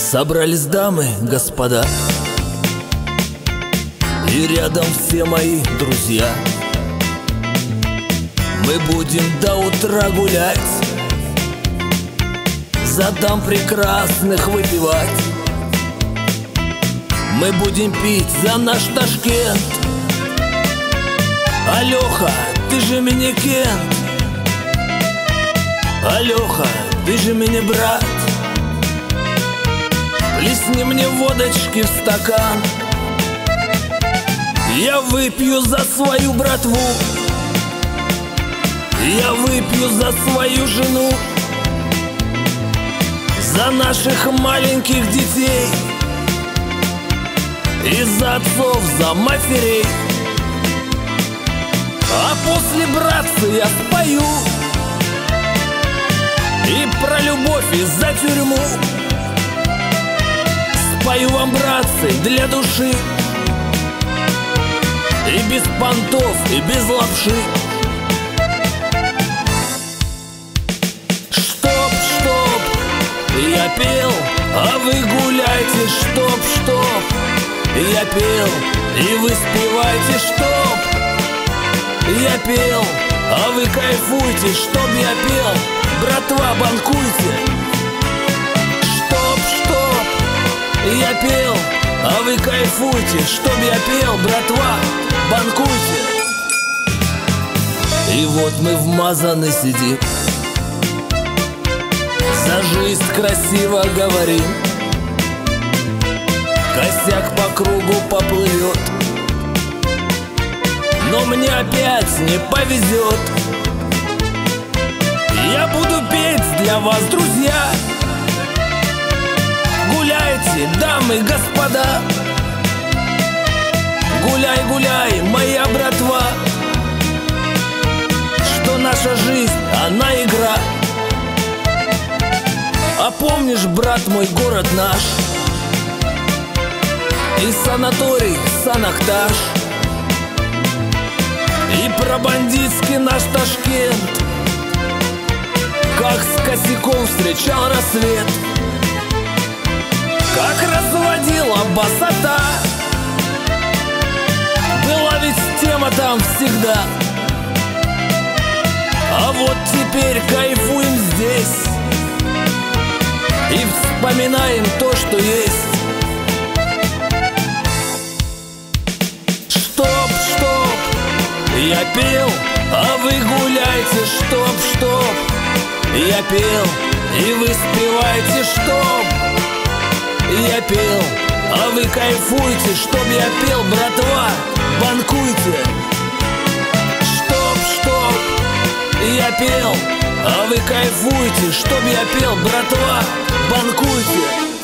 Собрались дамы, господа, и рядом все мои друзья. Мы будем до утра гулять, за дам прекрасных выпивать. Мы будем пить за наш Ташкент. Алёха, ты же мне Кент. Алёха, ты же мне брат. Плесни мне водочки в стакан. Я выпью за свою братву, я выпью за свою жену, за наших маленьких детей и за отцов, за матерей. А после, братцы, я спою и про любовь, и за тюрьму. Спою вам, братцы, для души, и без понтов, и без лапши. Чтоб, чтоб я пел, а вы гуляйте. Чтоб, чтоб я пел, и вы спевайте. Чтоб я пел, а вы кайфуйте. Чтоб я пел, братва, банкуйте. Чтоб, чтоб я пел, а вы кайфуйте. Чтоб я пел, братва, банкуйте. И вот мы вмазаны сидим, за жизнь красиво говорим. Косяк по кругу поплывет, но мне опять не повезет. Я буду петь для вас, друзья. Гуляйте, дамы и господа. Гуляй, гуляй, моя братва. Что наша жизнь, она игра. А помнишь, брат мой, город наш и санаторий Санакташ, и про бандитский наш Ташкент, как с косяком встречал рассвет, как разводила басота. Была ведь тема там всегда. А вот теперь кайфуем здесь и вспоминаем то, что есть. Чтоб, чтоб я пел, а вы гуляйте. Чтоб, чтоб я пел, и вы спевайте. Чтоб я пел, а вы кайфуйте. Чтоб я пел, братва, банкуйте. Чтоб, чтоб я пел, а вы кайфуйте. Чтоб я пел, братва, банкуйте.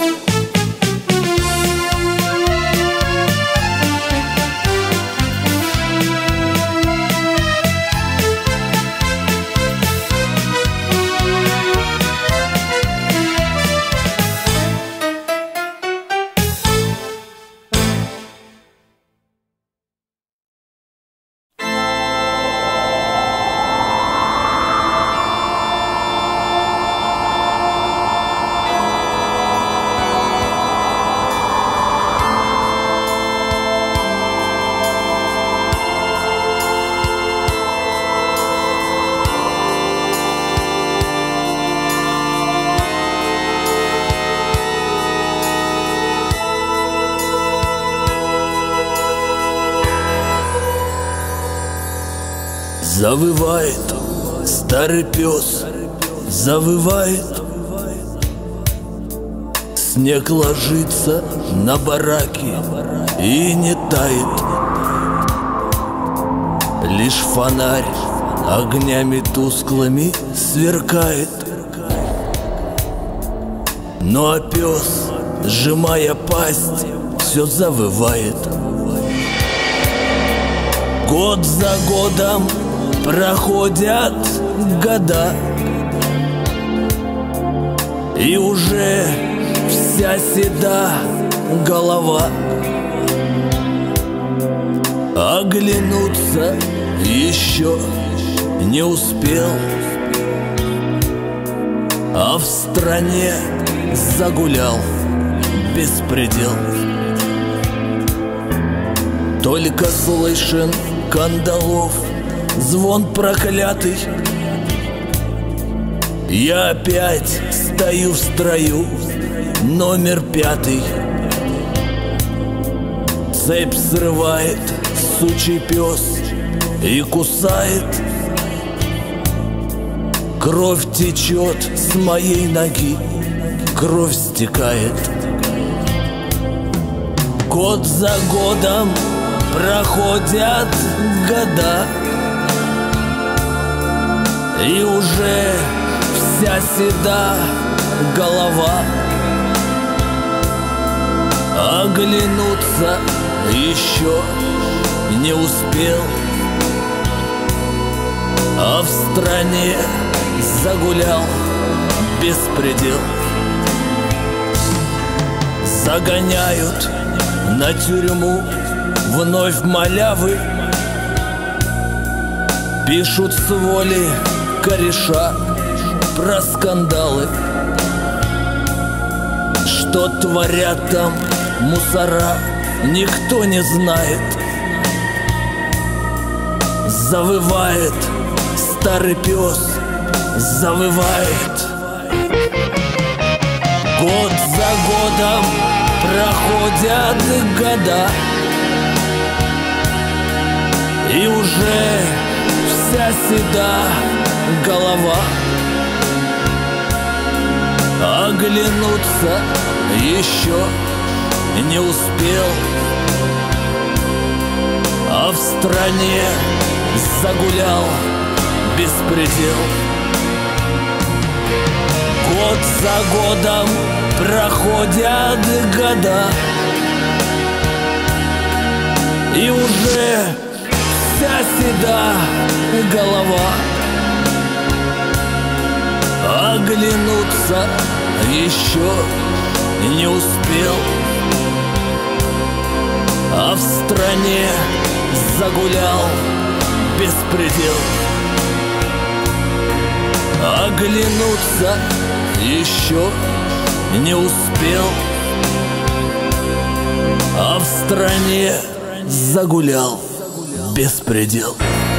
Завывает старый пес, завывает. Снег ложится на бараки и не тает. Лишь фонарь огнями тусклыми сверкает. Ну а пес, сжимая пасть, все завывает. Год за годом проходят года, и уже вся седа голова. Оглянуться еще не успел, а в стране загулял беспредел. Только слышен кандалов звон проклятый. Я опять стою в строю, номер 5. Цепь срывает сучий пес и кусает. Кровь течет с моей ноги, кровь стекает. Год за годом проходят года, и уже вся седа голова. Оглянуться еще не успел, а в стране загулял беспредел. Загоняют на тюрьму вновь малявы, пишут с воли кореша про скандалы. Что творят там мусора, никто не знает. Завывает старый пес, завывает. Год за годом проходят года, и уже вся седа голова. Оглянуться еще не успел, а в стране загулял беспредел. Год за годом проходят года, и уже вся седа голова. Оглянуться еще не успел, а в стране загулял беспредел. Оглянуться еще не успел, а в стране загулял беспредел.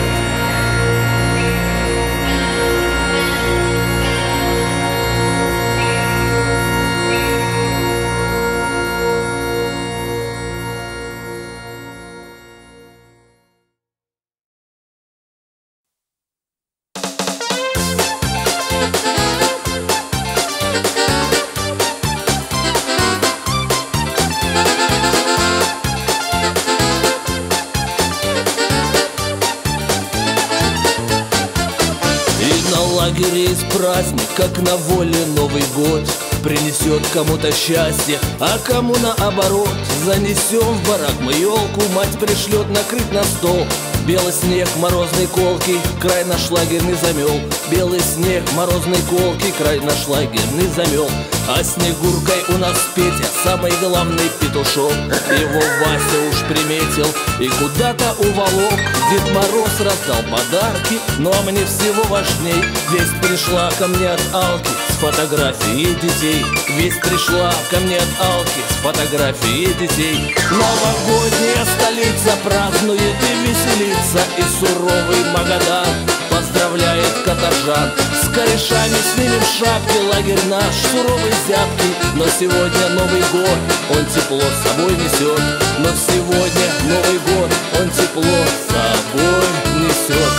лагере есть праздник, как на воле Новый год. Принесет кому-то счастье, а кому наоборот. Занесем в барак мы елку, мать пришлет накрыть на стол. Белый снег, морозный колкий, край наш лагерный замел. Белый снег, морозный колкий, край наш лагерный замел. А Снегуркой у нас Петя, самый главный петушок. Его Вася уж приметил и куда-то уволок. Дед Мороз раздал подарки, ну а мне всего важней весть пришла ко мне от Алки с фотографией детей. Весть пришла ко мне от Алки с фотографией детей. Новогодняя столица празднует и веселится, и суровый Магадан поздравляет каторжан. С корешами снимем шапки, лагерь наш суровый зябкий. Но сегодня Новый год, он тепло с собой несет. Но сегодня Новый год, он тепло с собой несет.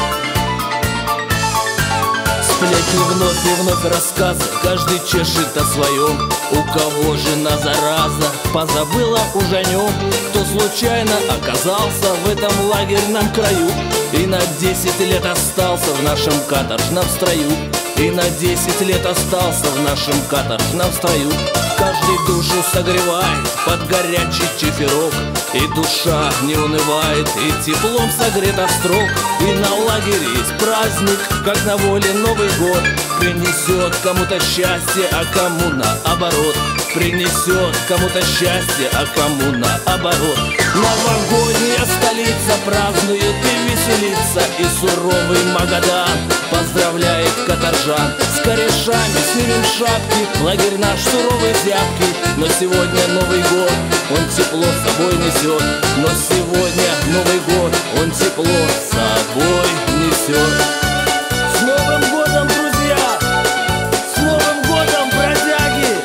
Сплетни вновь и вновь рассказы, каждый чешет о своем. У кого жена зараза позабыла уж о нем, кто случайно оказался в этом лагерном краю и на 10 лет остался в нашем каторжном строю. И на 10 лет остался в нашем каторжном строю. Каждый душу согревает под горячий чиферок, и душа не унывает, и теплом согрета строк. И на лагере есть праздник, как на воле Новый год. Принесет кому-то счастье, а кому наоборот. Принесет кому-то счастье, а кому наоборот. Новогодняя столица празднует и веселится, и суровый Магадан поздравляет каторжан. С корешами снимем шапки, лагерь наш суровый зябкий. но сегодня Новый год, он тепло с собой несет. Но сегодня Новый год, он тепло с собой несет. С Новым годом, друзья! С Новым годом, бродяги!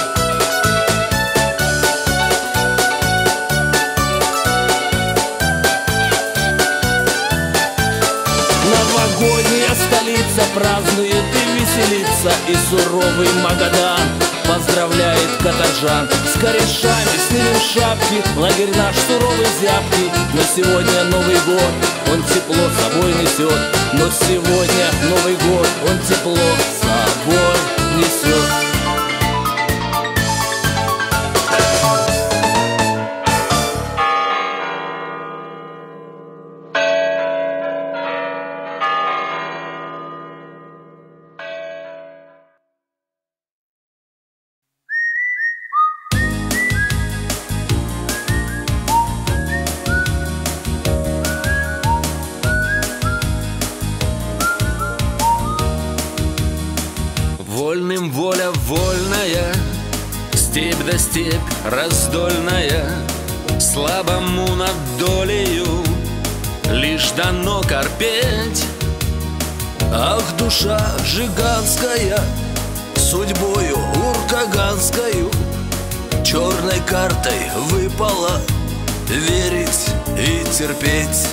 Новогодняя столица празднует и веселится, и суровый Магадан поздравляет каторжан. С корешами снимем шапки, лагерь наш суровый зябкий. Но сегодня Новый год, он тепло с собой несет. Но сегодня Новый год, он тепло с собой несет. Вольным воля вольная, степь да степь раздольная, слабому над долею лишь дано корпеть. Ах, душа жиганская, судьбою уркаганскою черной картой выпала верить и терпеть.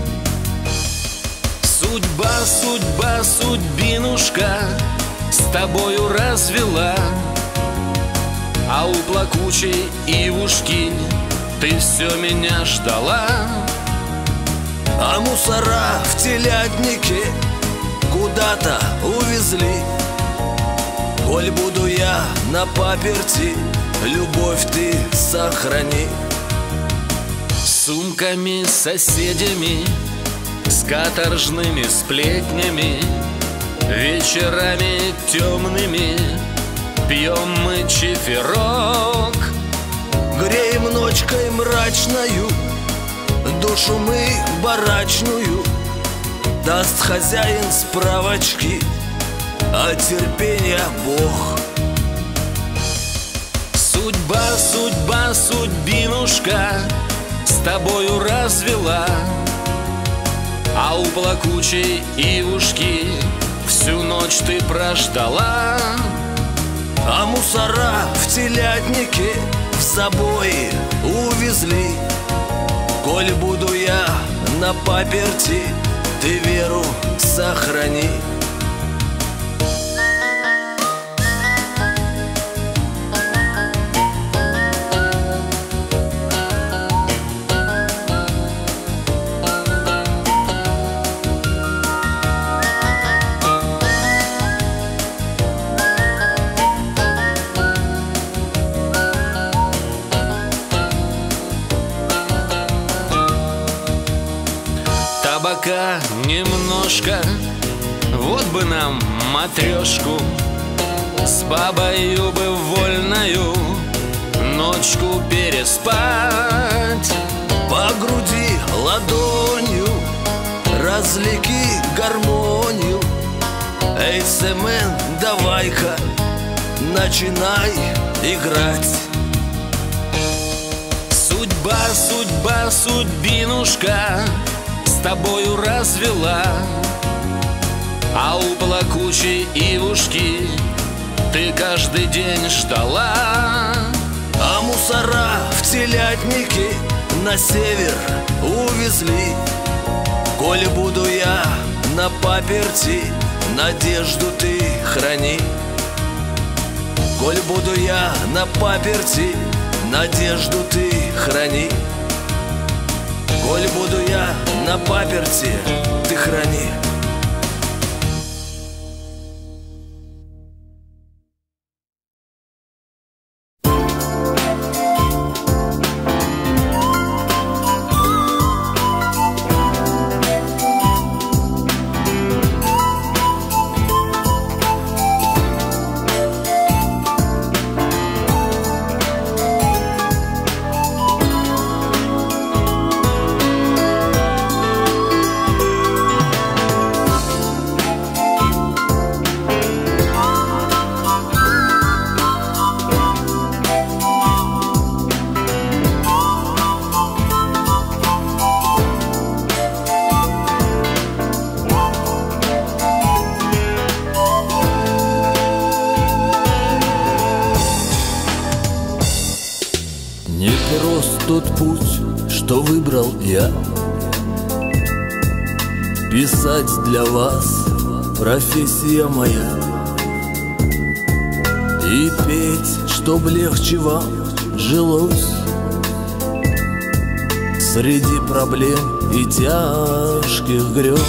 Судьба, судьба, судьбинушка с тобою развела, а у плакучей ивушки ты все меня ждала. А мусора в телятнике куда-то увезли. Коль буду я на паперти, любовь ты сохрани. С сумками, с соседями, с каторжными сплетнями, вечерами темными пьем мы чиферок. Греем ночкой мрачною, душу мы барачную. Даст хозяин справочки, а терпения Бог. Судьба, судьба, судьбинушка с тобою развела, а у плакучей ивушки всю ночь ты прождала. А мусора в телятнике в забои увезли. Коль буду я на паперти, ты веру сохрани. Табака немножко, вот бы нам матрешку, с бабою бы вольною ночку переспать. По груди ладонью разлики гармонию. Эй, Семен, давай-ка начинай играть. Судьба, судьба, судьбинушка с тобою развела, а у плакучей ивушки ты каждый день ждала. А мусора в телятнике на север увезли. Коль буду я на паперти, надежду ты храни. Коль буду я на паперти, надежду ты храни. Коль буду я на паперти, ты храни. прост тот путь, что выбрал я. Писать для вас профессия моя, и петь, чтоб легче вам жилось среди проблем и тяжких грез.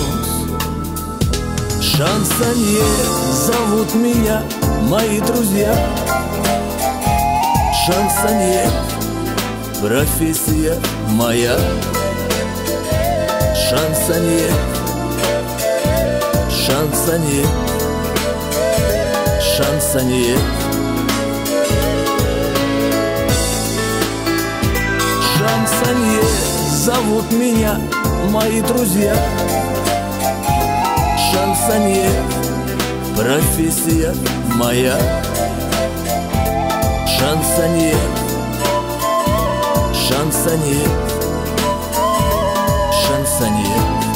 Шансонье зовут меня мои друзья. Шансонье — профессия моя. Шансонье, шансонье, шансонье. Шансонье зовут меня мои друзья. Шансонье — профессия моя. Шансонье, шансонье, шансонье.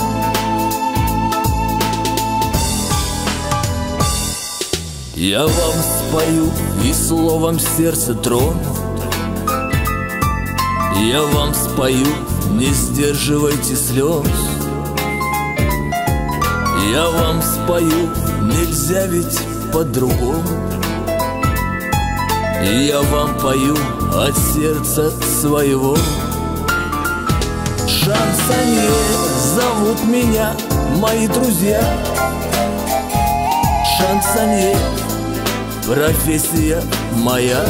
Я вам спою и словом сердце трону. Я вам спою, не сдерживайте слез. Я вам спою, нельзя ведь по-другому. Я вам пою от сердца своего. Шансонье зовут меня мои друзья. Шансонье — профессия моя.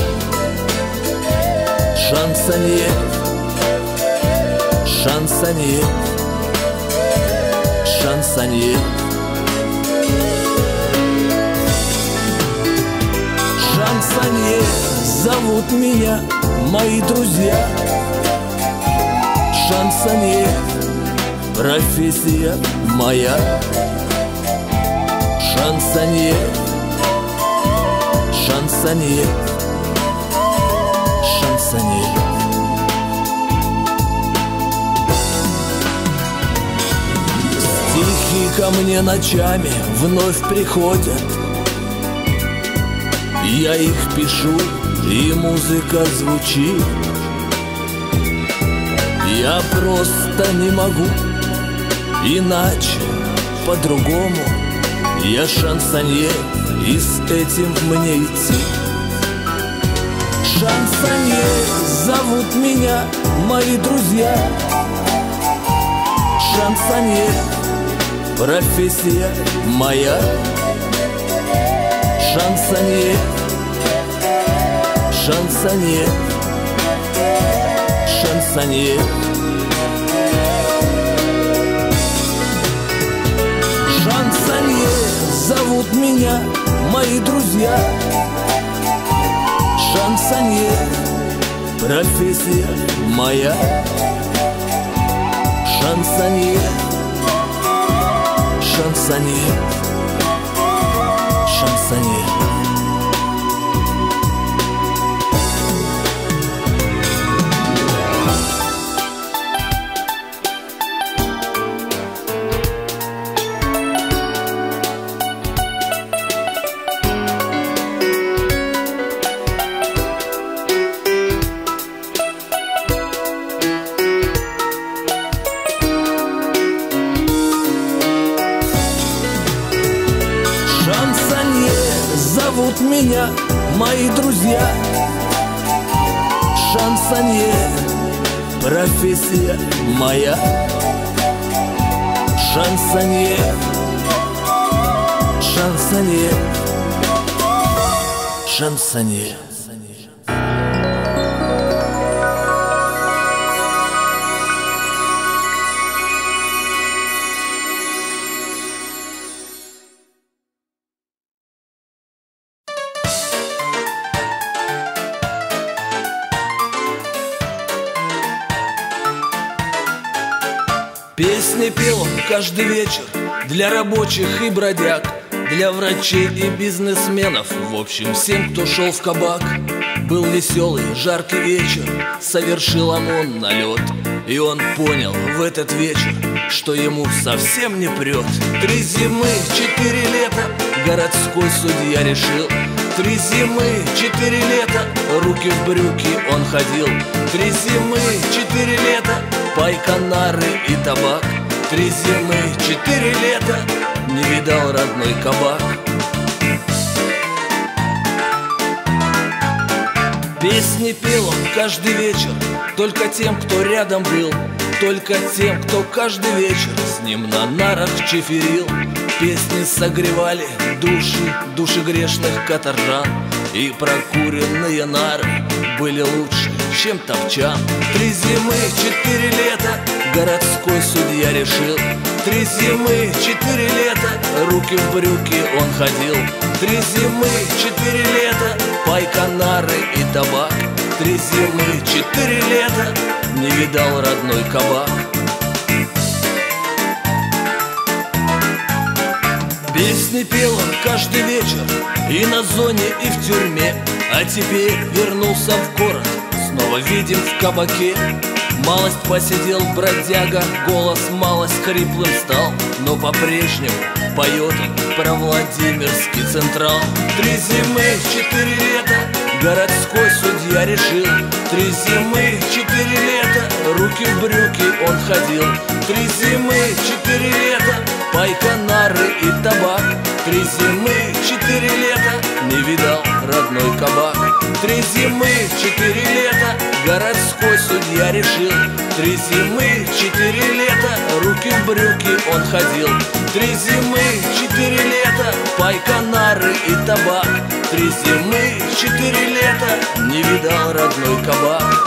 Шансонье, шансонье, шансонье. Шансонье зовут меня мои друзья. Шансонье — профессия моя. Шансонье, шансонье, шансонье. Стихи ко мне ночами вновь приходят. Я их пишу, и музыка звучит. Я просто не могу иначе, по-другому. Я шансонье, и с этим мне идти. Шансонье зовут меня мои друзья. Шансонье — профессия моя. Шансонье, шансонье, шансонье. Шансонье зовут меня мои друзья. Шансонье — профессия моя. Шансонье, шансонье, шансонье. Зовут меня мои друзья. Шансонье — профессия моя. Шансонье, шансонье, шансонье. Песни пел он каждый вечер для рабочих и бродяг, для врачей и бизнесменов, в общем, всем, кто шел в кабак. Был веселый, жаркий вечер, совершил ОМОН налет, и он понял в этот вечер, что ему совсем не прет. 3 зимы, 4 лета, городской судья решил. 3 зимы, 4 лета, руки в брюки он ходил. 3 зимы, 4 лета, пайка, нары и табак. 3 зимы, 4 лета, не видал родной кабак. Песни пел он каждый вечер только тем, кто рядом был, только тем, кто каждый вечер с ним на нарах чиферил. Песни согревали души грешных каторжан, и прокуренные нары были лучше, чем топчан. 3 зимы, 4 лета, городской судья решил. 3 зимы, 4 лета, руки в брюки он ходил. 3 зимы, 4 лета, пайка, нары и табак. 3 зимы, 4 лета, не видал родной кабак. Песни пел он каждый вечер и на зоне, и в тюрьме. А теперь вернулся в город, снова видим в кабаке. Малость посидел бродяга, голос малость хриплым стал, но по-прежнему поет он про Владимирский Централ. 3 зимы, 4 лета, городской судья решил. 3 зимы, 4 лета, руки в брюки он ходил. 3 зимы, 4 лета, пайка, нары и табак. 3 зимы, 4 лета, не видал родной кабак. 3 зимы, 4 лета, городской судья решил. 3 зимы, 4 лета, руки в брюки он ходил. 3 зимы, 4 лета, пайка, нары и табак. 3 зимы, 4 лета, не видал родной кабак.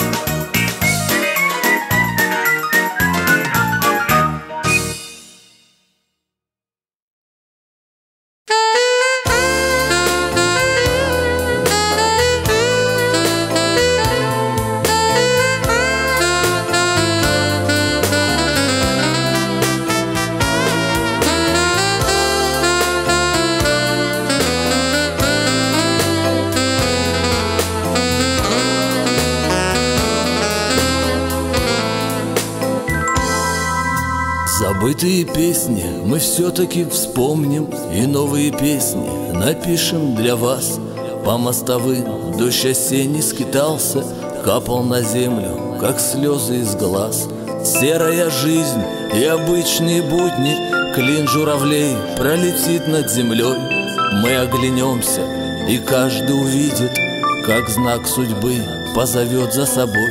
Забытые песни мы все-таки вспомним, и новые песни напишем для вас. По мостовым дождь осенний скитался, капал на землю, как слезы из глаз. Серая жизнь и обычные будни, клин журавлей пролетит над землей. Мы оглянемся, и каждый увидит, как знак судьбы позовет за собой.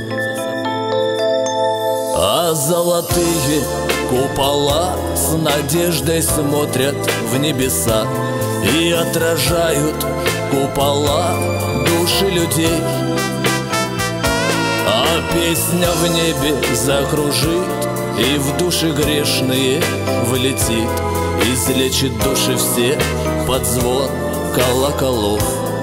А золотые купола с надеждой смотрят в небеса и отражают купола души людей. А песня в небе закружит и в души грешные влетит, излечит души все под звон колоколов.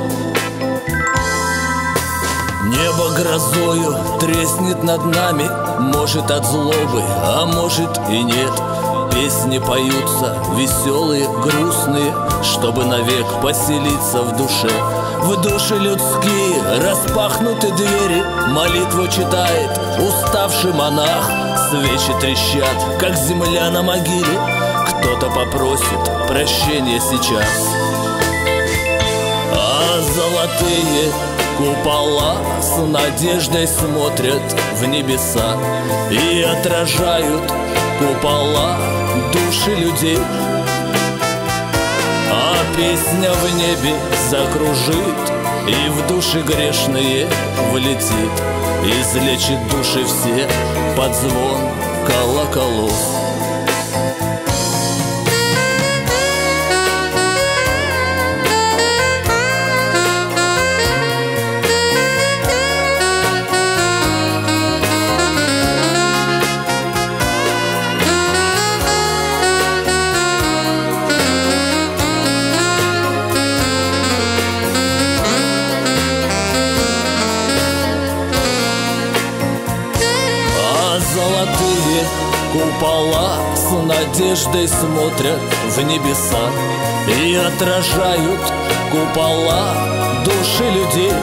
Небо грозою треснет над нами, может от злобы, а может и нет. Песни поются веселые, грустные, чтобы навек поселиться в душе. В души людские распахнуты двери, молитву читает уставший монах. Свечи трещат, как земля на могиле, кто-то попросит прощения сейчас. А золотые купола с надеждой смотрят в небеса и отражают купола души людей. А песня в небе закружит и в души грешные влетит, излечит души все под звон колоколов. Золотые купола с надеждой смотрят в небеса и отражают купола души людей.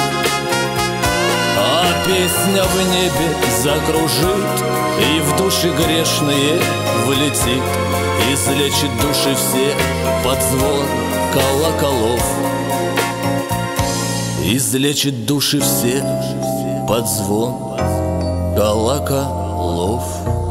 А песня в небе закружит и в души грешные влетит, излечит души все под звон колоколов. Излечит души все под звон колоколов.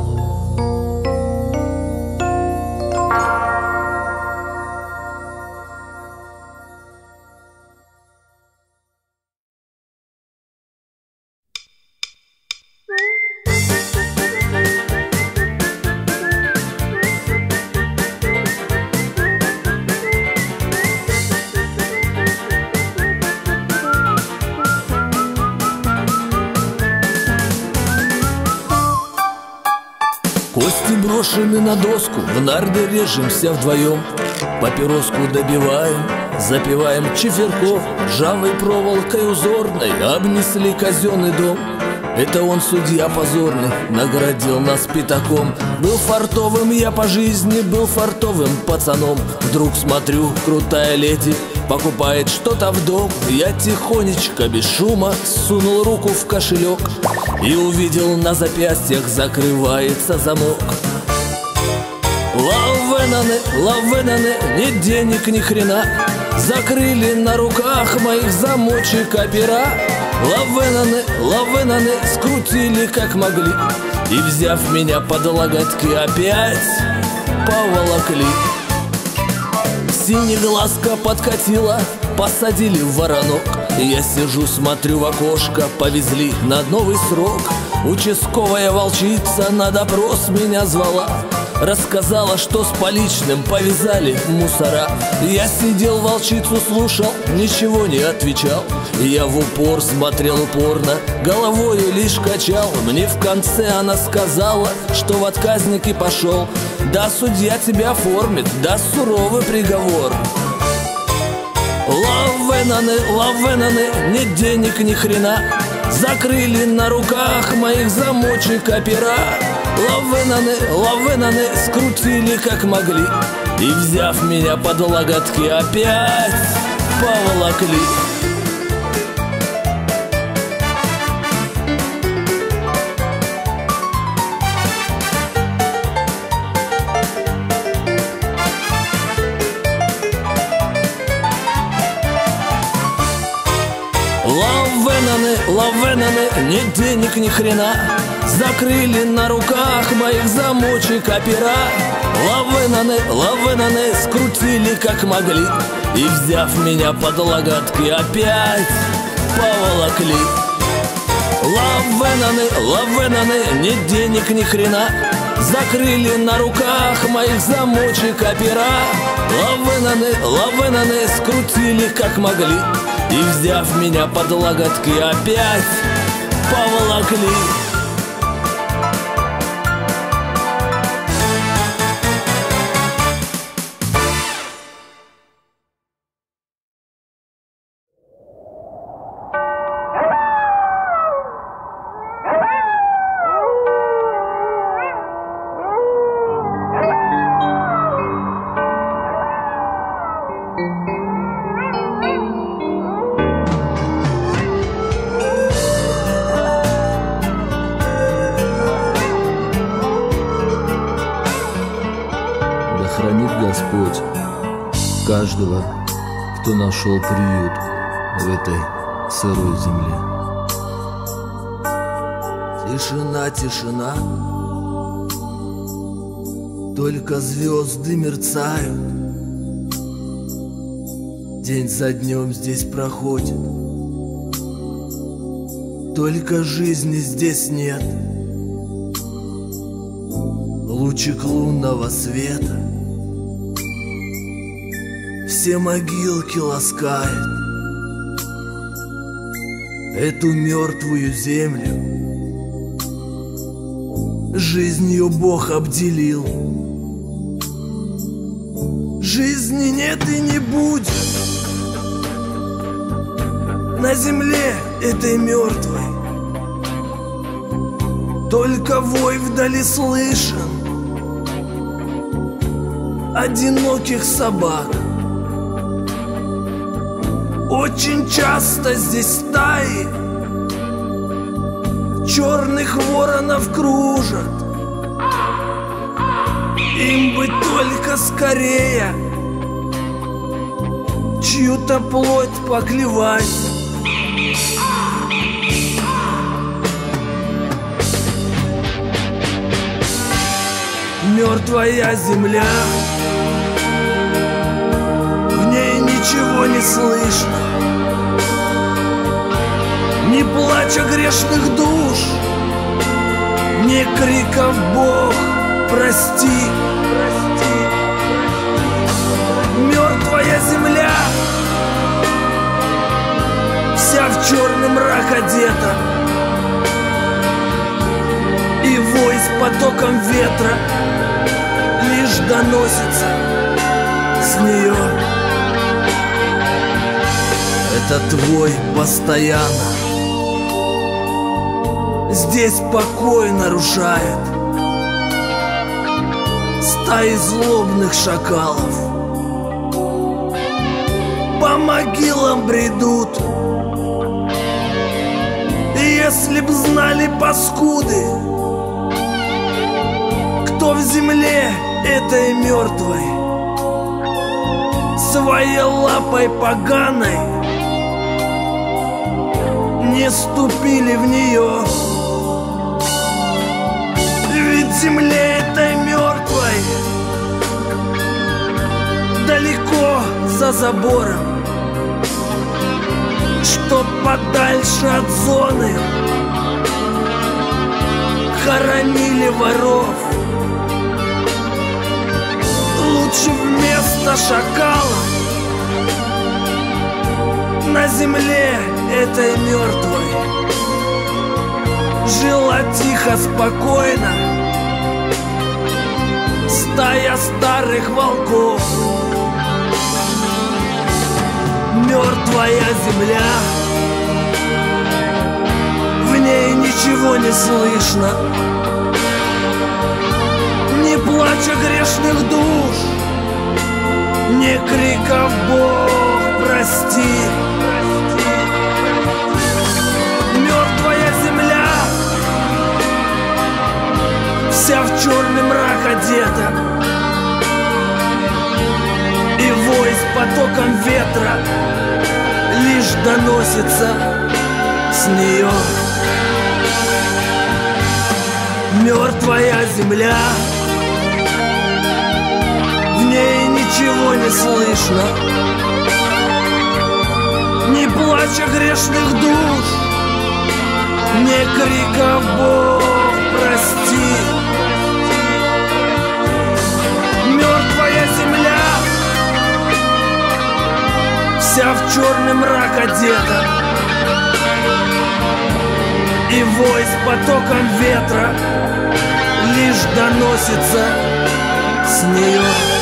Кости брошены на доску, в нарды режемся вдвоем. Папироску добиваем, запиваем чиферков. Ржавой проволокой узорной обнесли казенный дом. Это он, судья позорный, наградил нас пятаком. Был фартовым я по жизни, был фартовым пацаном. Вдруг смотрю, крутая леди покупает что-то в дом. Я тихонечко, без шума, сунул руку в кошелек и увидел, на запястьях закрывается замок. Лавенаны, лавенаны, ни денег, ни хрена. Закрыли на руках моих замочек опера. Лавенаны, лавенаны, скрутили как могли и, взяв меня под локотки, опять поволокли. Синеглазка подкатила, посадили в воронок. Я сижу, смотрю в окошко, повезли на новый срок. Участковая волчица на допрос меня звала. Рассказала, что с поличным повязали мусора. Я сидел, волчицу слушал, ничего не отвечал. Я в упор смотрел упорно, головою лишь качал. Мне в конце она сказала, что в отказники пошел. Да, судья тебя оформит, да, суровый приговор. Лавенаны, лавенаны, ни денег, ни хрена. Закрыли на руках моих замочек опера. Лавенаны, лавенаны, скрутили как могли и, взяв меня под локотки, опять поволокли. Лавенаны, лавенаны, ни денег, ни хрена. Закрыли на руках моих замочек опера. Лавенаны, лавенаны, скрутили как могли и, взяв меня под локотки, опять поволокли. Лавенаны, лавенаны, ни денег, ни хрена. Закрыли на руках моих замочек опера. Лавенаны, лавенаны, скрутили как могли и, взяв меня под локотки, опять поволокли. Хранит Господь каждого, кто нашел приют в этой сырой земле. Тишина, тишина, только звезды мерцают. День за днем здесь проходит, только жизни здесь нет. Лучик лунного света все могилки ласкает. Эту мертвую землю жизнью Бог обделил. Жизни нет и не будет на земле этой мертвой. Только вой вдали слышен одиноких собак. Очень часто здесь стаи черных воронов кружат. Им бы только скорее чью-то плоть поклевать. Мертвая земля, в ней ничего не слышно, ни плача грешных душ, ни криков «Бог, прости!». Мертвая земля, вся в черный мрак одета, и вой с потоком ветра лишь доносится с нее. Это твой постоянно здесь покой нарушает. Стаи злобных шакалов по могилам бредут. И если б знали паскуды, кто в земле этой мертвой своей лапой поганой не ступили в нее. Ведь земле этой мертвой далеко за забором, чтоб подальше от зоны хоронили воров. Лучше вместо шакала на земле этой мертвой жила тихо, спокойно стая старых волков. Мертвая земля, в ней ничего не слышно, ни плача грешных душ, ни криков «Бог, прости!». Мертвая земля, вся в черный мрак одета, и вой с потоком ветра лишь доносится с нее. Мертвая земля, в ней ничего не слышно, ни плача грешных душ, ни криков «Бог, прости!». Мертвая земля, вся в черный мрак одета, и вой с потоком ветра лишь доносится с нее.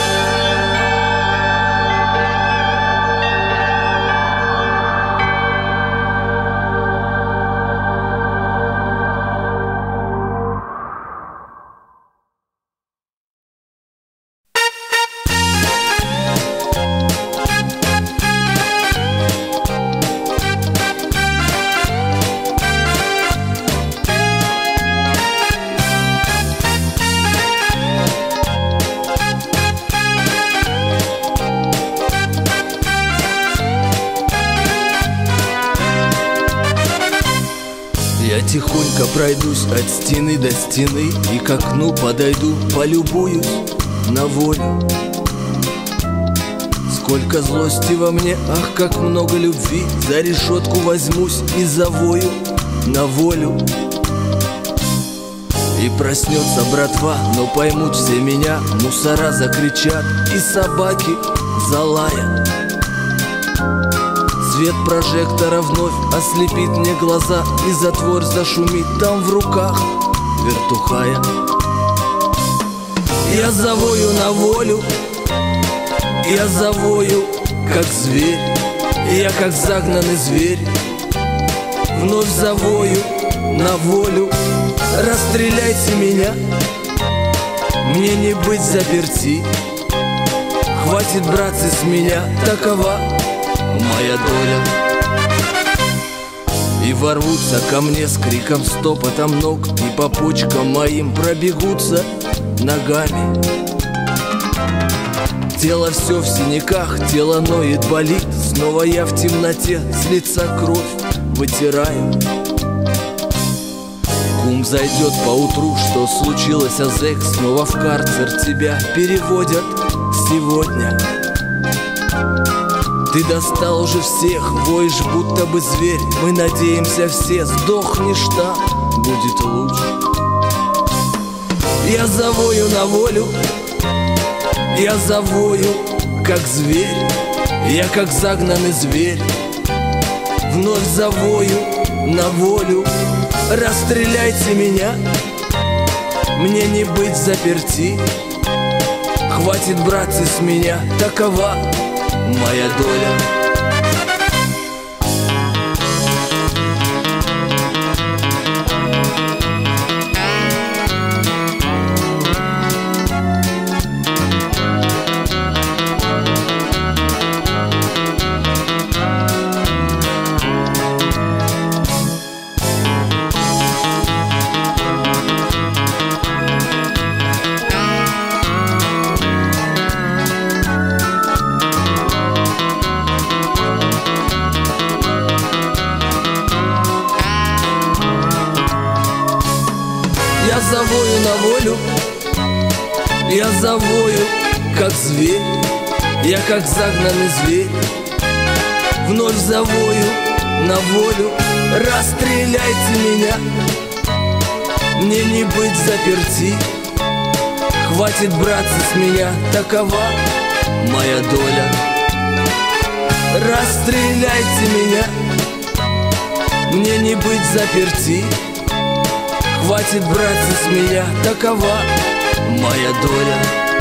Я тихонько пройдусь от стены до стены и к окну подойду, полюбуюсь на волю. Сколько злости во мне, ах, как много любви. За решетку возьмусь и завою на волю. И проснется братва, но поймут все меня. Мусора закричат и собаки залаят. Свет прожектора вновь ослепит мне глаза, и затвор зашумит там в руках вертухая. Я завою на волю, я завою, как зверь. Я как загнанный зверь вновь завою на волю. Расстреляйте меня, мне не быть заперти. Хватит, братцы, с меня, такова моя доля. И ворвутся ко мне с криком, стопотом ног, и по почкам моим пробегутся ногами. Тело все в синяках, тело ноет, болит. Снова я в темноте, с лица кровь вытираю. Кум зайдет поутру, что случилось, а зэк снова в карцер. Тебя переводят сегодня. Ты достал уже всех, воешь будто бы зверь. Мы надеемся все, сдохнешь там, будет лучше. Я завою на волю, я завою, как зверь. Я как загнанный зверь, вновь завою на волю. Расстреляйте меня, мне не быть заперти. Хватит, братцы, с меня, такова моя доля. Я завою на волю, я завою, как зверь. Я как загнанный зверь, вновь завою на волю. Расстреляйте меня, мне не быть заперти. Хватит, братцы, с меня, такова моя доля. Расстреляйте меня, мне не быть заперти. Хватит, братцы, с меня, такова моя доля.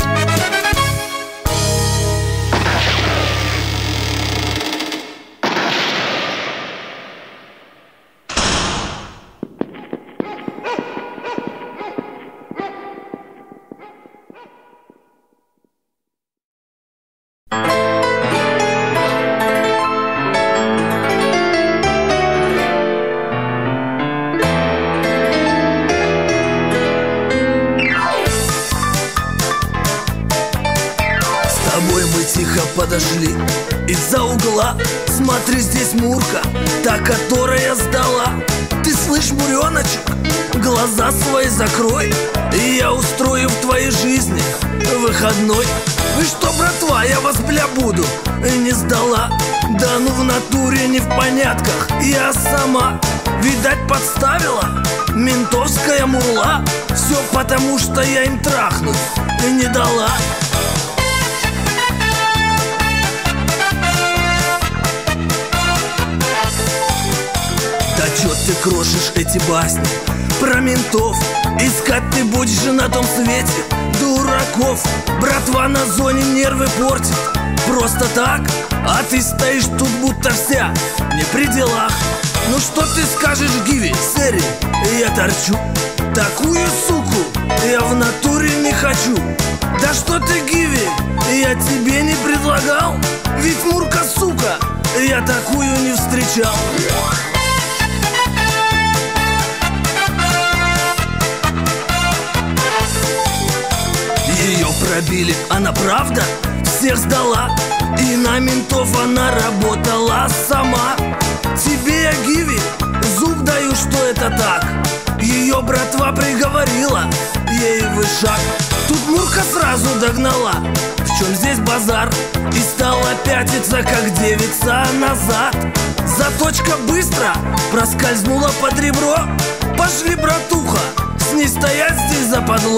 Тихо подошли из-за угла. Смотри, здесь Мурка, та, которая сдала. Ты слышь, Муреночек, глаза свои закрой, и я устрою в твоей жизни выходной. Вы что, братва, я вас, бля, буду не сдала. Да ну в натуре не в понятках, я сама, видать, подставила ментовская мурла. Все потому, что я им трахнуть не дала. Чё ты крошишь эти басни про ментов? Искать ты будешь же на том свете дураков. Братва на зоне нервы портит просто так, а ты стоишь тут будто вся не при делах. Ну что ты скажешь, Гиви, Сэри, я торчу такую суку, я в натуре не хочу. Да что ты, Гиви, я тебе не предлагал, ведь Мурка, сука, я такую не встречал. Ее пробили, она правда всех сдала, и на ментов она работала сама. Тебе я, Гиви, зуб даю, что это так. Ее братва приговорила, ей вышаг. Тут Мурка сразу догнала, в чем здесь базар, и стала пятиться, как девица назад. Заточка быстро проскользнула под ребро. Пошли, братуха, с ней стоять здесь западло.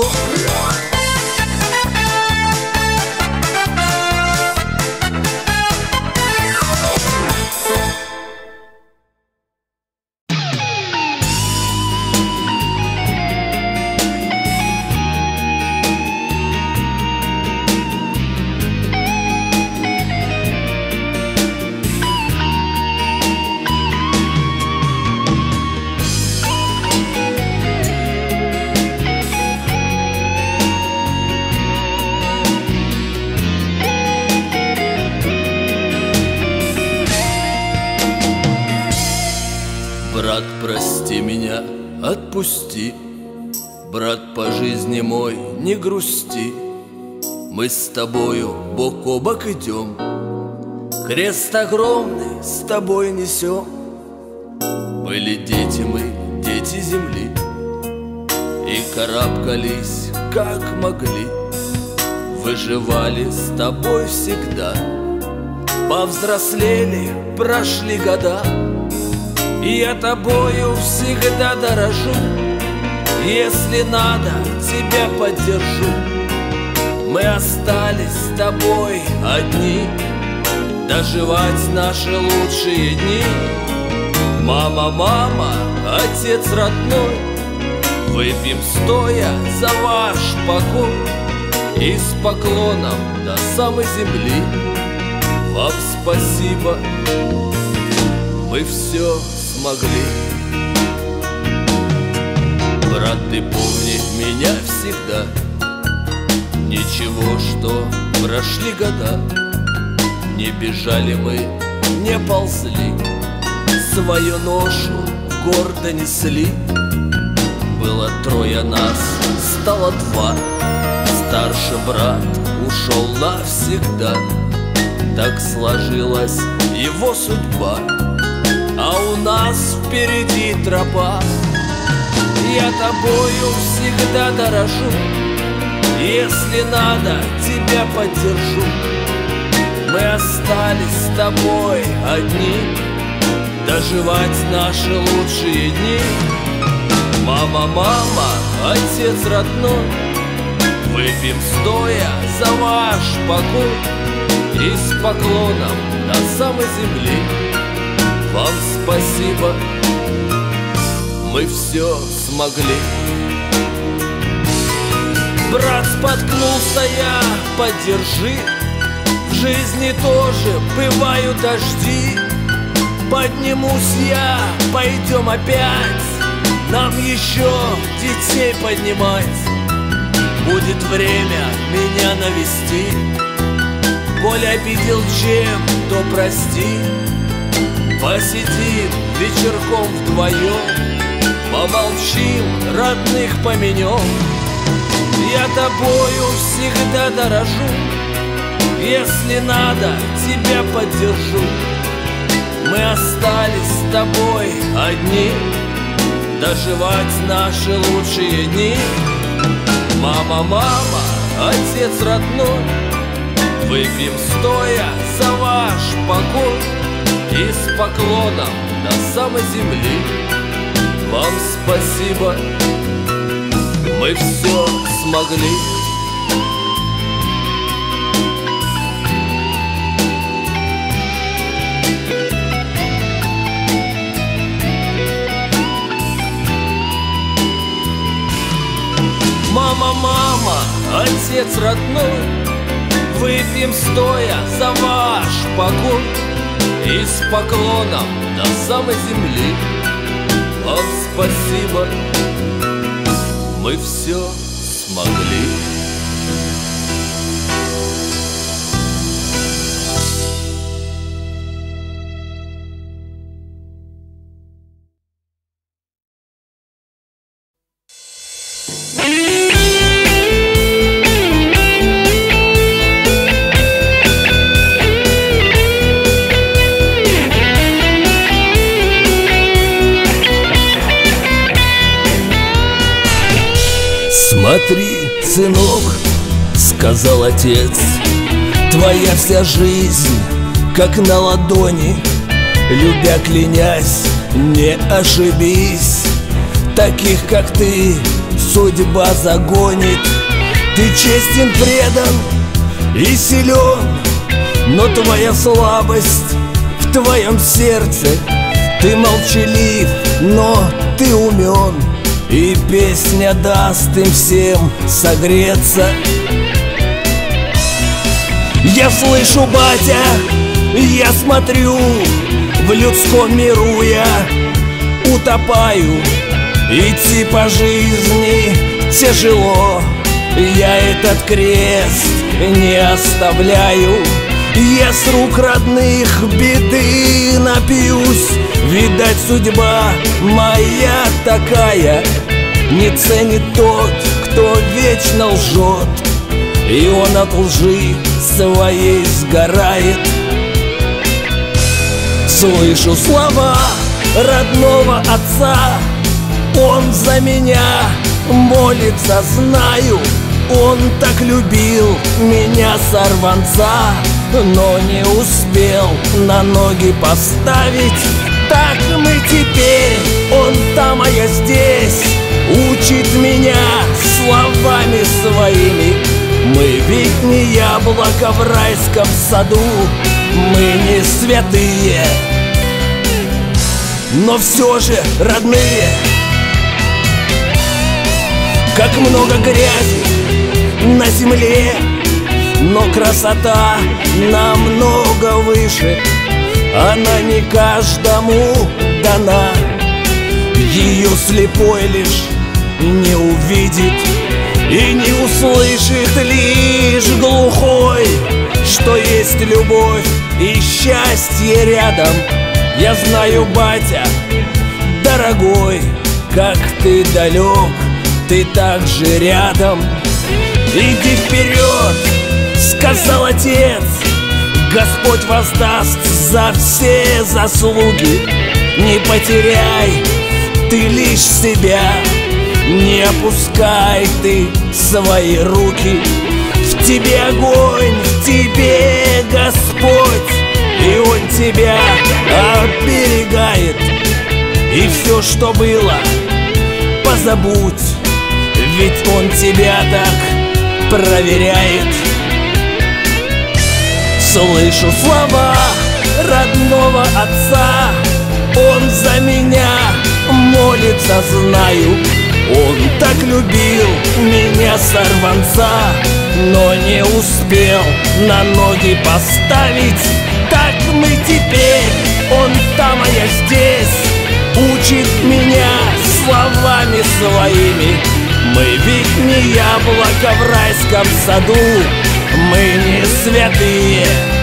Брат, прости меня, отпусти. Брат, по жизни мой, не грусти. мы с тобою бок о бок идем, крест огромный с тобой несем. Были дети мы, дети земли, и карабкались как могли, выживали с тобой всегда. Повзрослели, прошли года, и я тобою всегда дорожу. Если надо, тебя поддержу. Мы остались с тобой одни, доживать наши лучшие дни. Мама, мама, отец родной, выпьем стоя за ваш покой. И с поклоном до самой земли вам спасибо, мы все смогли. Брат, ты помни меня всегда, ничего, что прошли года. Не бежали мы, не ползли, свою ношу гордо несли. Было трое нас, стало два, старший брат ушел навсегда. Так сложилась его судьба, а у нас впереди тропа. Я тобою всегда дорожу, если надо, тебя поддержу. Мы остались с тобой одни, доживать наши лучшие дни. Мама, мама, отец родной, выпьем стоя за ваш покой. И с поклоном до самой земли вам спасибо, мы все смогли. Брат, споткнулся я, поддержи. В жизни тоже бывают дожди. Поднимусь я, пойдем опять, нам еще детей поднимать. Будет время меня навести, коль обидел чем, то прости. Посидим вечерком вдвоем, помолчим, родных поменем. Я тобою всегда дорожу, если надо, тебя поддержу. Мы остались с тобой одни, доживать наши лучшие дни. Мама, мама, отец родной, выпьем стоя за ваш покой. И с поклоном до самой земли вам спасибо, мы все смогли. Мама, мама, отец родной, выпьем стоя за ваш покой. И с поклоном до самой земли вам спасибо, мы все смогли. Смотри, сынок, сказал отец, твоя вся жизнь как на ладони. Любя, клянясь, не ошибись. Таких, как ты, судьба загонит. Ты честен, предан и силен, но твоя слабость в твоем сердце. Ты молчалив, но ты умен, и песня даст им всем согреться. Я слышу, батя, я смотрю, в людском миру я утопаю. Идти по жизни тяжело, я этот крест не оставляю. Я с рук родных беды напьюсь. Видать, судьба моя такая, не ценит тот, кто вечно лжет. и он от лжи своей сгорает. Слышу слова родного отца, он за меня молится, знаю. Он так любил меня, сорванца, но не успел на ноги поставить. Так мы теперь, он там, а я здесь, учит меня словами своими. Мы ведь не яблоко в райском саду, мы не святые, но все же родные. Как много грязи на земле, но красота намного выше. Она не каждому дана, ее слепой лишь не увидит и не услышит лишь глухой, что есть любовь и счастье рядом. Я знаю, батя, дорогой, как ты далек, ты так же рядом. Иди вперед, сказал отец, Господь воздаст за все заслуги. Не потеряй ты лишь себя, не опускай ты свои руки. В тебе огонь, в тебе Господь, и Он тебя оберегает. И все, что было, позабудь, ведь Он тебя так проверяет. Слышу слова родного отца, он за меня молится, знаю. Он так любил меня, сорванца, но не успел на ноги поставить. Так мы теперь, он там, а я здесь, учит меня словами своими. Мы ведь не яблоко в райском саду, мы не святые,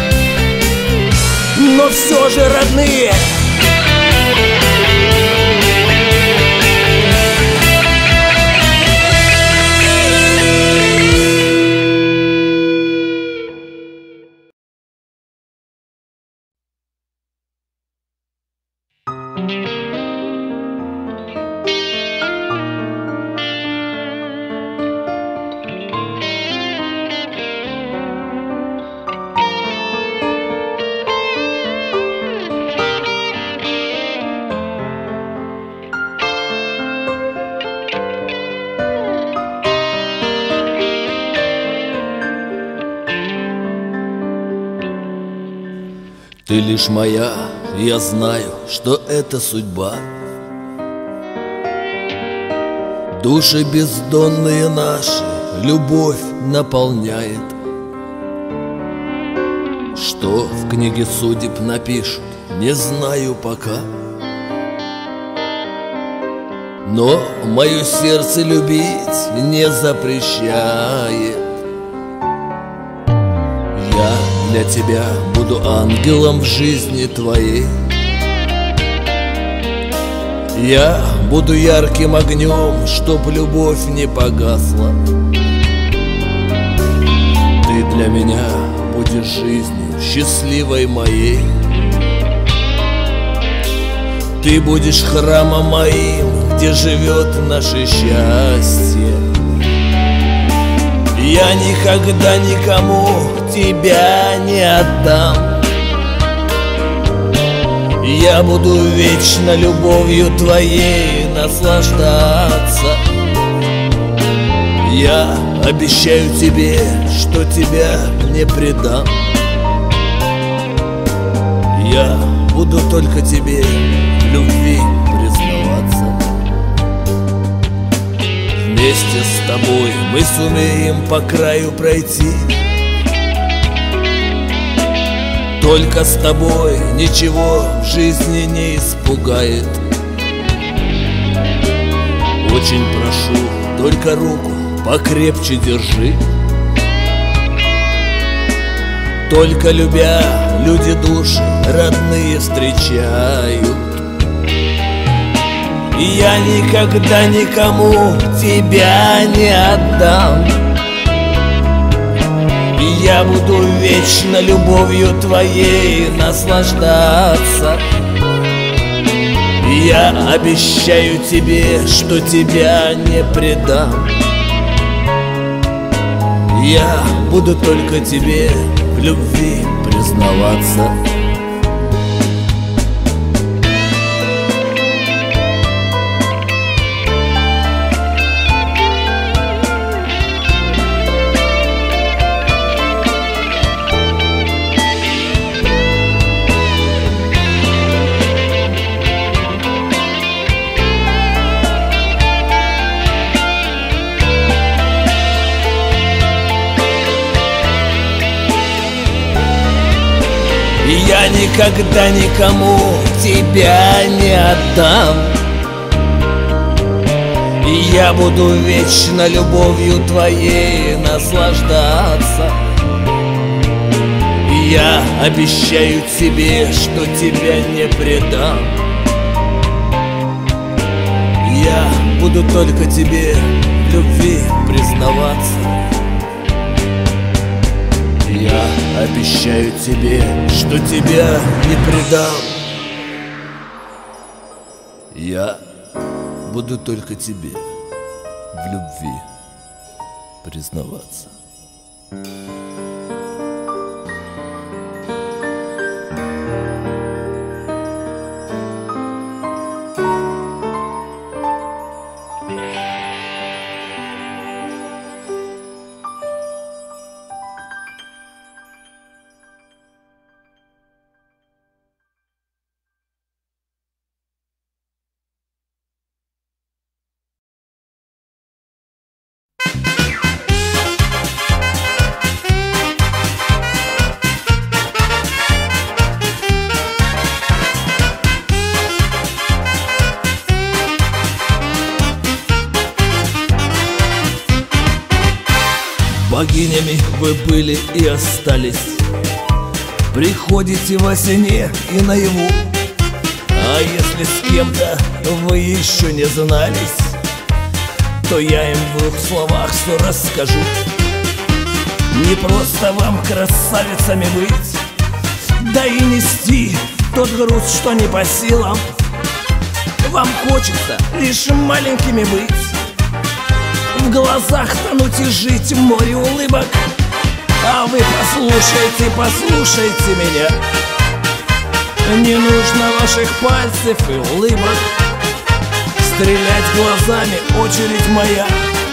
но все же родные. Ты лишь моя, я знаю, что это судьба. Души бездонные наши любовь наполняет. Что в книге судеб напишут, не знаю пока. Но мое сердце любить не запрещает. Я для тебя буду ангелом в жизни твоей. Я буду ярким огнем, чтоб любовь не погасла. Ты для меня будешь жизнью счастливой моей. Ты будешь храмом моим, где живет наше счастье. Я никогда никому тебя не отдам. Я буду вечно любовью твоей наслаждаться. Я обещаю тебе, что тебя не предам. Я буду только тебе в любви признаваться. Вместе с тобой мы сумеем по краю пройти. Только с тобой ничего в жизни не испугает. Очень прошу, только руку покрепче держи. Только любя, люди души родные встречают. И я никогда никому тебя не отдам. Я буду вечно любовью твоей наслаждаться. Я обещаю тебе, что тебя не предам. Я буду только тебе в любви признаваться. Я никогда никому тебя не отдам. Я буду вечно любовью твоей наслаждаться. Я обещаю тебе, что тебя не предам. Я буду только тебе в любви признаваться. Я обещаю тебе, что тебя не предам. Я буду только тебе в любви признаваться. Богинями вы были и остались. Приходите во сне и наяву. А если с кем-то вы еще не знались, то я им в 2 словах все расскажу. Не просто вам красавицами быть, да и нести тот груз, что не по силам. Вам хочется лишь маленькими быть, в глазах тонуть и жить в море улыбок. А вы послушайте, послушайте меня. Не нужно ваших пальцев и улыбок. Стрелять глазами — очередь моя.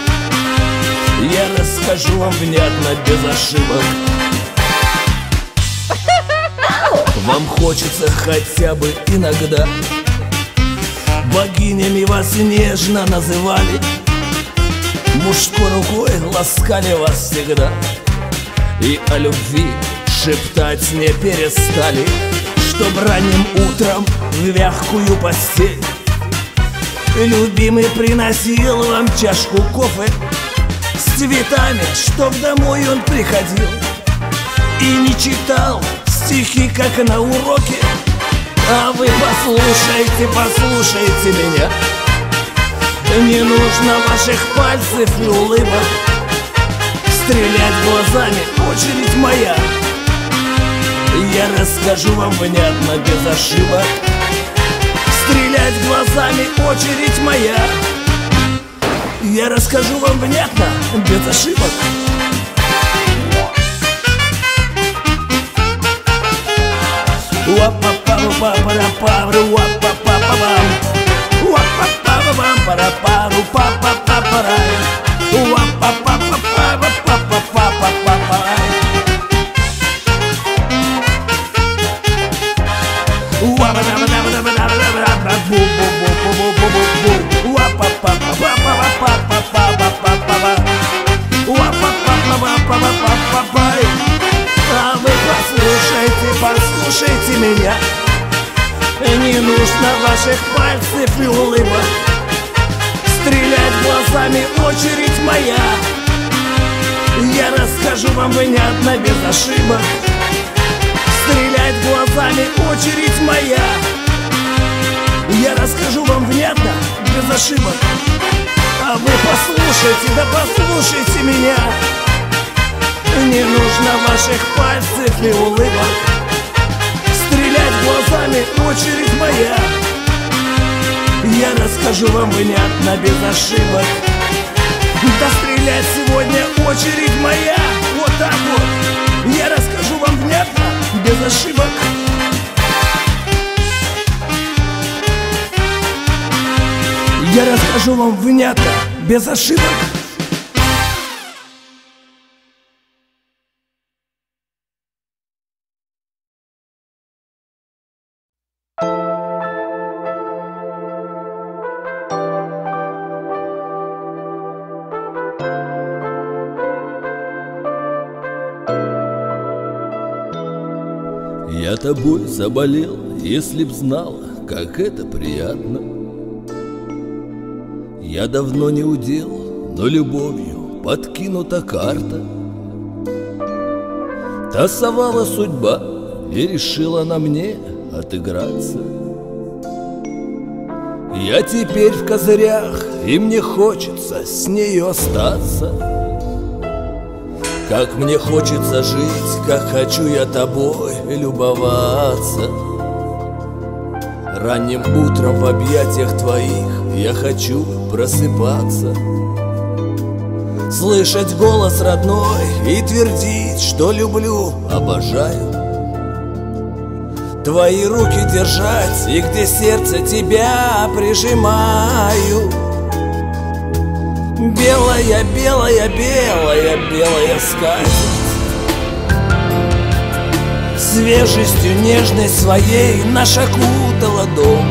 Я расскажу вам внятно, без ошибок. Вам хочется хотя бы иногда. Богинями вас нежно называли, мужской рукой ласкали вас всегда. И о любви шептать не перестали, чтоб ранним утром в мягкую постель любимый приносил вам чашку кофе с цветами, чтоб домой он приходил и не читал стихи, как на уроке. А вы послушайте, послушайте меня. Не нужно ваших пальцев и улыбок. Стрелять глазами — очередь моя. Я расскажу вам внятно, без ошибок. Стрелять глазами — очередь моя. Я расскажу вам внятно, без ошибок. А вы послушайте, послушайте меня. Не нужно ваших пальцев и улыбок. Стрелять глазами — очередь моя. Я расскажу вам внятно, без ошибок. Стрелять глазами — очередь моя. Я расскажу вам внятно, без ошибок. А вы послушайте, да послушайте меня. Не нужно ваших пальцев и улыбок, стрелять глазами очередь моя. Я расскажу вам внятно, без ошибок. Да стрелять сегодня очередь моя. Вот так вот. Я расскажу вам внятно, без ошибок. Я расскажу вам внятно, без ошибок. Я тобой заболел, если б знала, как это приятно. Я давно не удел, но любовью подкинута карта. Тасовала судьба и решила на мне отыграться. Я теперь в козырях, и мне хочется с нею остаться. Как мне хочется жить, как хочу я тобой любоваться. Ранним утром в объятиях твоих я хочу просыпаться, слышать голос родной и твердить, что люблю, обожаю. Твои руки держать, и где сердце тебя прижимаю. Белая, белая, белая, белая скатерть, свежестью нежной своей наш окутала дом.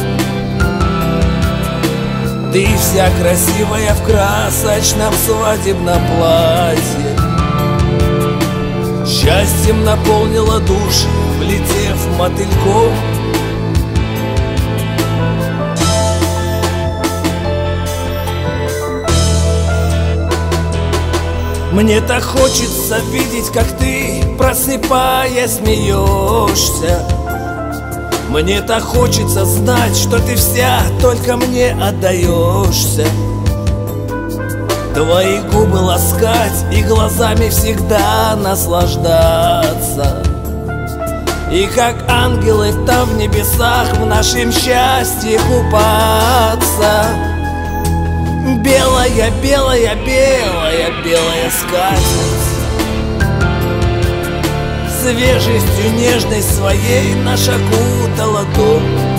Ты вся красивая в красочном свадебном платье, счастьем наполнила душу, влетев мотыльком. Мне так хочется видеть, как ты, просыпаясь, смеешься. Мне так хочется знать, что ты вся только мне отдаешься. Твои губы ласкать и глазами всегда наслаждаться. И как ангелы там в небесах в нашем счастье купаться. Белая, белая, белая, белая скатерть, свежестью нежной своей наш окутала дом.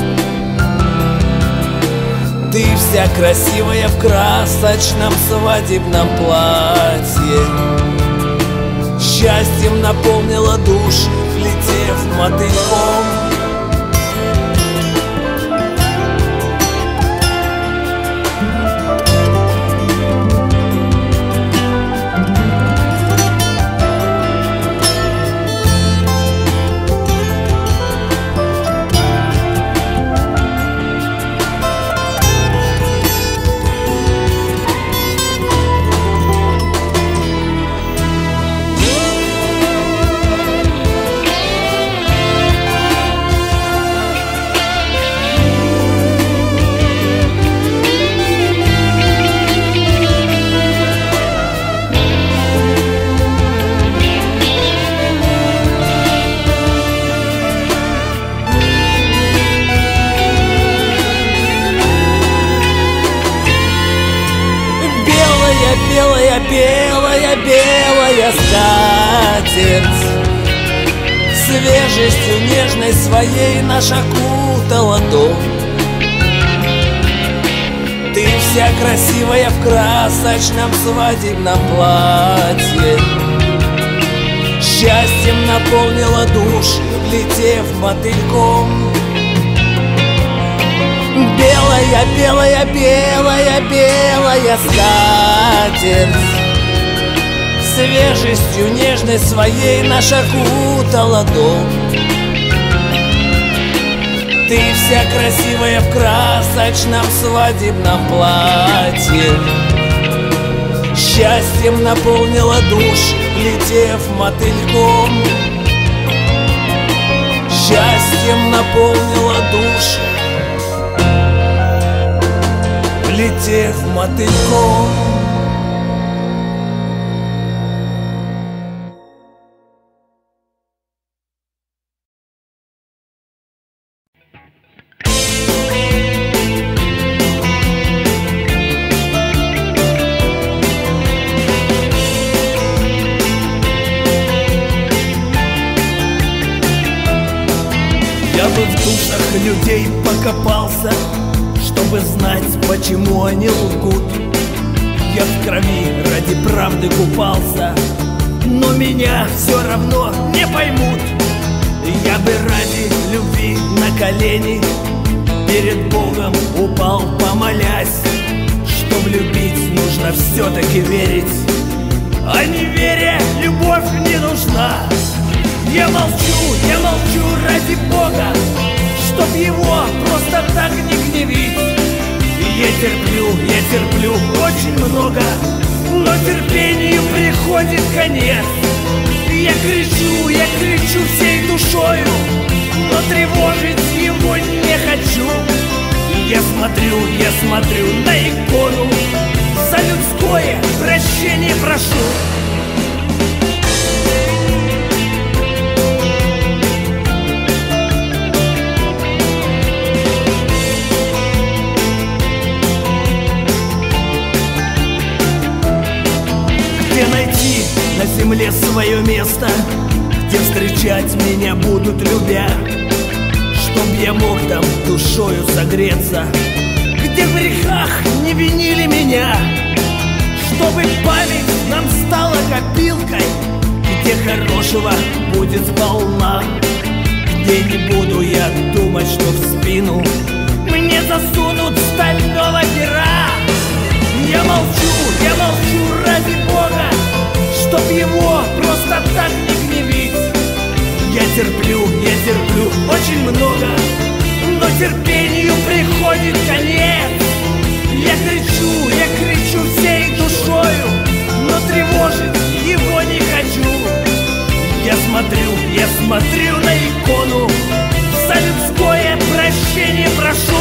Ты вся красивая в красочном свадебном платье, счастьем наполнила душу, влетев мотыльком. Белая, белая, белая скатерть, свежестью нежной своей наш окутала дом. Ты вся красивая в красочном свадебном платье, счастьем наполнила душу, влетев мотыльком. Белая, белая, белая, белая скатерть, свежестью нежной своей наш окутала дом. Ты вся красивая в красочном свадебном платье, счастьем наполнила душу, летев мотыльком. Счастьем наполнила душу, летев мотыльком. копался, чтобы знать, почему они лгут. Я в крови ради правды купался, но меня все равно не поймут. Я бы ради любви на колени перед Богом упал, помолясь. Чтоб любить, нужно все-таки верить, а не веря, любовь не нужна. Я молчу ради Бога, чтоб его просто так не гневить. Я терплю очень много, но терпению приходит конец. Я кричу всей душою, но тревожить его не хочу. Я смотрю на икону, за людское прощение прошу. Где найти на земле свое место, где встречать меня будут любя, чтоб я мог там душою согреться, где в грехах не винили меня, чтобы память нам стала копилкой, где хорошего будет сполна, где не буду я думать, что в спину мне засунут стального пера. Я молчу ради Бога, чтоб его просто так не гневить. Я терплю очень много, но терпению приходит конец. Я кричу всей душою, но тревожить его не хочу. Я смотрю на икону, за людское прощение прошу.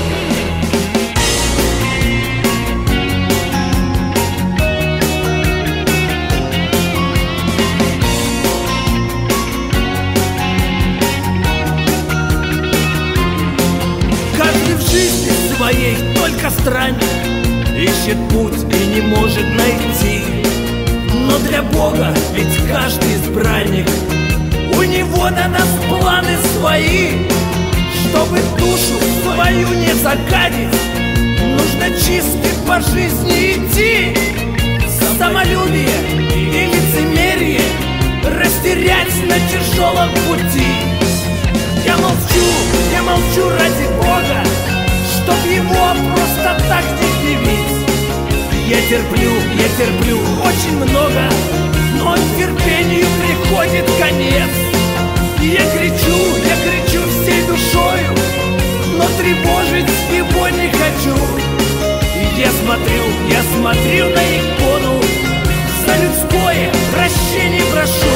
Своей только странник ищет путь и не может найти. Но для Бога ведь каждый избранник, у него на нас планы свои. Чтобы душу свою не загадить, нужно чистым по жизни идти. Самолюбие и лицемерие растерять на тяжелом пути. Я молчу ради Бога, чтоб его просто так не гневить. Я терплю очень много, но терпению приходит конец. Я кричу всей душою, но тревожить его не хочу. Я смотрю на икону, за людское прощение прошу.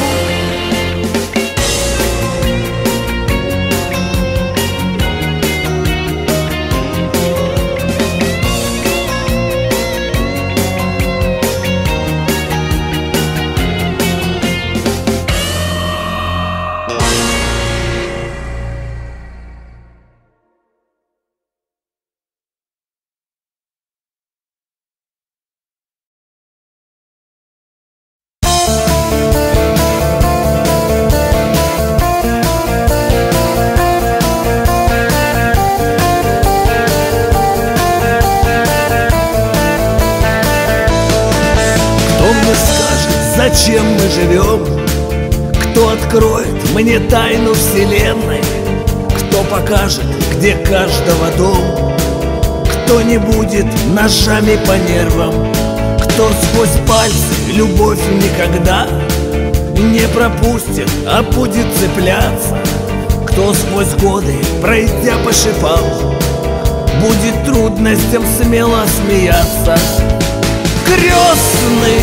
Зачем мы живем? Кто откроет мне тайну вселенной? Кто покажет, где каждого дом? Кто не будет ножами по нервам? Кто сквозь пальцы любовь никогда не пропустит, а будет цепляться? Кто сквозь годы, пройдя по шипам, будет трудностям смело смеяться? Крестный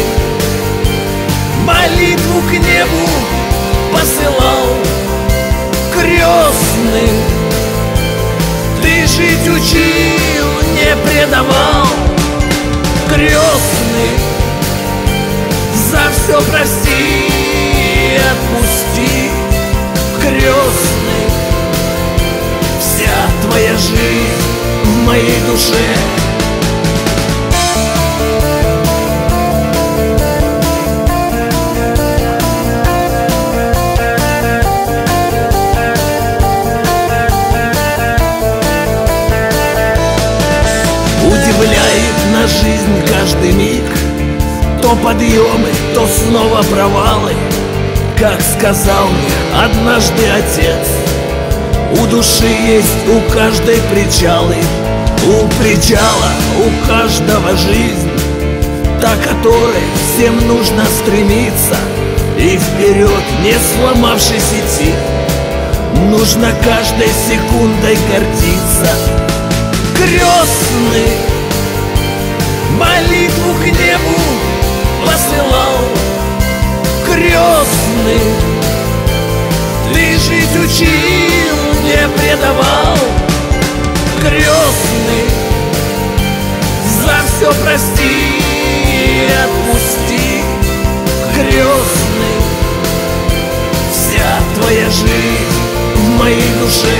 молитву к небу посылал, крестный, ты жить учил, не предавал. Крестный, за все прости и отпусти. Крестный, вся твоя жизнь в моей душе. жизнь каждый миг, то подъемы, то снова провалы. Как сказал мне однажды отец, у души есть у каждой причалы. У причала у каждого жизнь, та, которой всем нужно стремиться, и вперед, не сломавшись, идти. Нужно каждой секундой гордиться. Крестный молитву к небу посылал. Крестный, ты жить учил, не предавал. Крестный, за все прости и отпусти. Крестный, вся твоя жизнь в моей душе.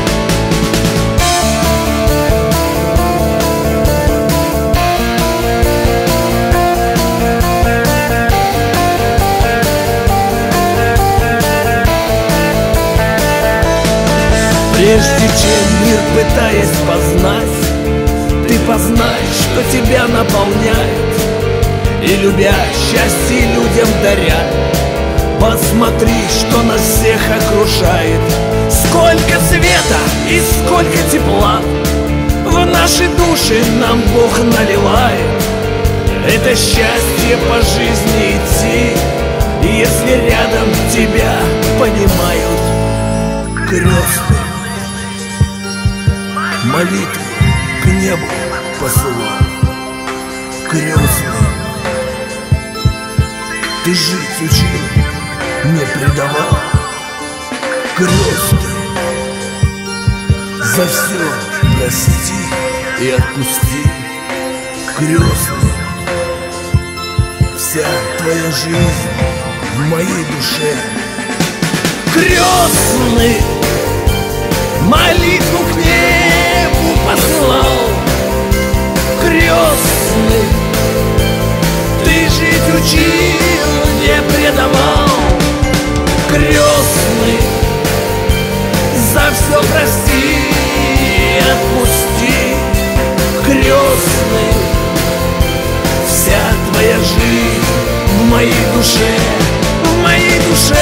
Прежде чем мир пытаясь познать, ты познай, что тебя наполняет, и, любя, счастье людям даря. Посмотри, что нас всех окружает. Сколько света и сколько тепла в наши души нам Бог наливает. Это счастье по жизни идти, если рядом тебя понимают. Крестный молитву к небу посылал. Крестный, ты жить учил, не предавал. Крестный, за все прости и отпусти. Крестный, вся твоя жизнь в моей душе. Крестный, молитву к небу посылал. Крестный, ты жить учил, не предавал. Крестный, за все прости и отпусти. Крестный, вся твоя жизнь в моей душе, в моей душе.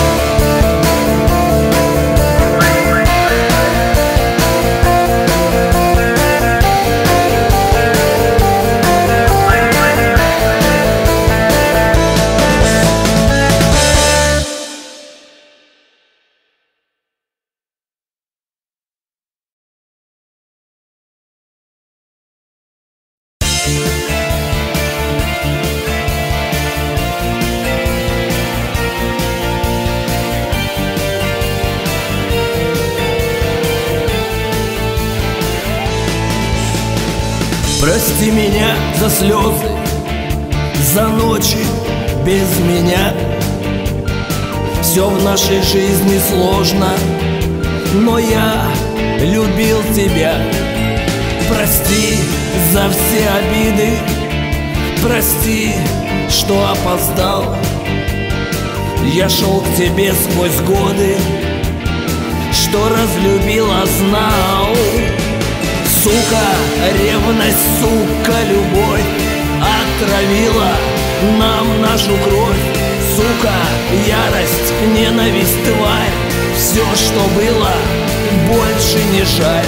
Прости меня за слезы, за ночи без меня. Все в нашей жизни сложно, но я любил тебя. Прости за все обиды, прости, что опоздал. Я шел к тебе сквозь годы, что разлюбила, знал. Сука, ревность, сука, любовь отравила нам нашу кровь. Сука, ярость, ненависть, тварь, все, что было, больше не жаль.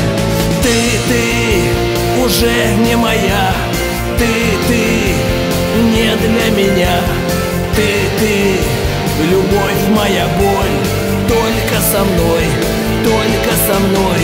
Ты уже не моя, ты не для меня. Ты, любовь моя, боль, только со мной, только со мной.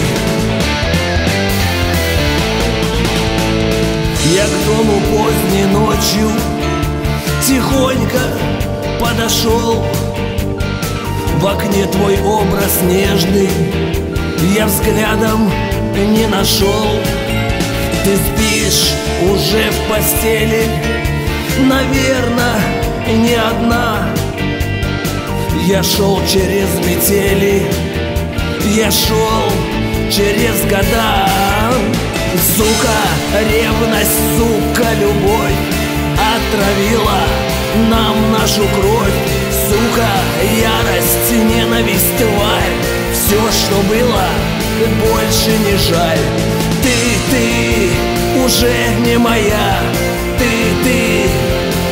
Я к дому поздней ночью тихонько подошел. В окне твой образ нежный я взглядом не нашел. Ты спишь уже в постели, наверно, не одна. Я шел через метели, я шел через года. Сука, ревность, сука, любовь отравила нам нашу кровь. Сука, ярость, ненависть, тварь, все, что было, больше не жаль. Ты уже не моя,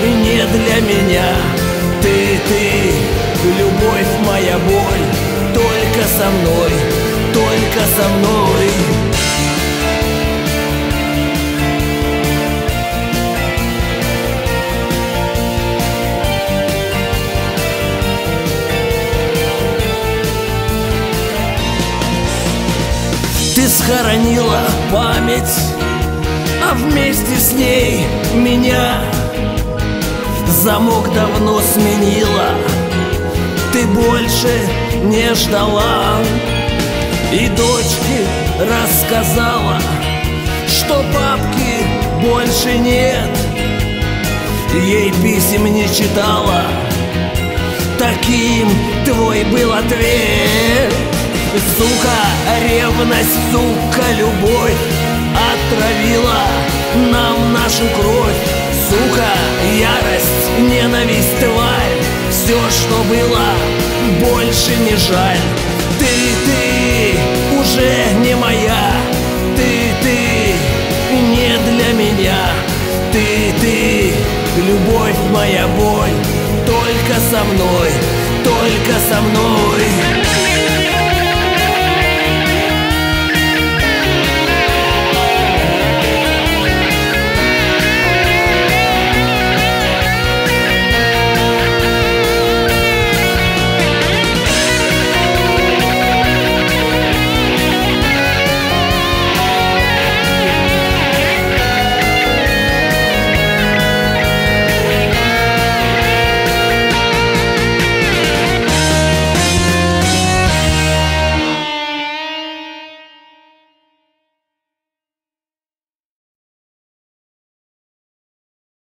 не для меня. Ты, любовь моя боль, только со мной, только со мной. Ты схоронила память, а вместе с ней меня. Замок давно сменила, ты больше не ждала. И дочке рассказала, что папки больше нет. Ей писем не читала, таким твой был ответ. Сука, ревность, сука, любовь отравила нам нашу кровь. Сука, ярость, ненависть, тварь, все, что было, больше не жаль. Ты уже не моя, ты не для меня. Ты, любовь моя боль, только со мной, только со мной.